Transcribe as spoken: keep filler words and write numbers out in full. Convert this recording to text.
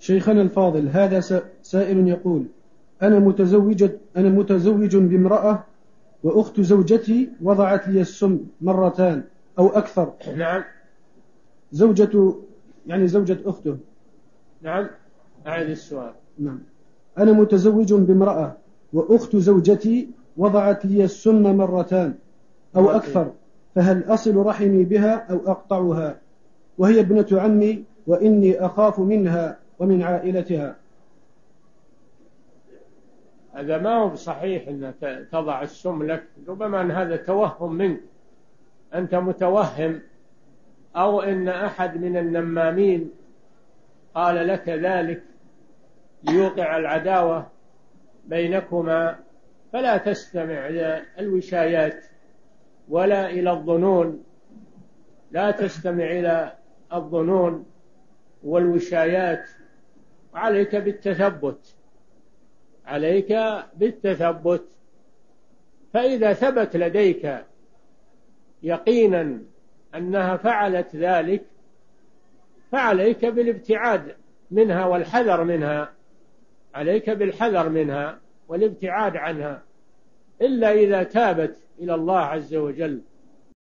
شيخنا الفاضل، هذا سائل يقول: أنا متزوج أنا متزوج بامرأة، وأخت زوجتي وضعت لي السم مرتان أو أكثر. نعم. زوجة يعني زوجة أخته. نعم، أعد السؤال. نعم. أنا متزوج بامرأة، وأخت زوجتي وضعت لي السم مرتان أو أكثر، فهل أصل رحمي بها أو أقطعها؟ وهي ابنة عمي، وإني أخاف منها ومن عائلتها. هذا ما هو بصحيح أن تضع السم لك، ربما أن هذا توهم منك، أنت متوهم، أو أن أحد من النمامين قال لك ذلك ليوقع العداوة بينكما. فلا تستمع إلى الوشايات ولا إلى الظنون، لا تستمع إلى الظنون والوشايات، عليك بالتثبت، عليك بالتثبت. فإذا ثبت لديك يقينا أنها فعلت ذلك، فعليك بالابتعاد منها والحذر منها، عليك بالحذر منها والابتعاد عنها، إلا إذا تابت إلى الله عز وجل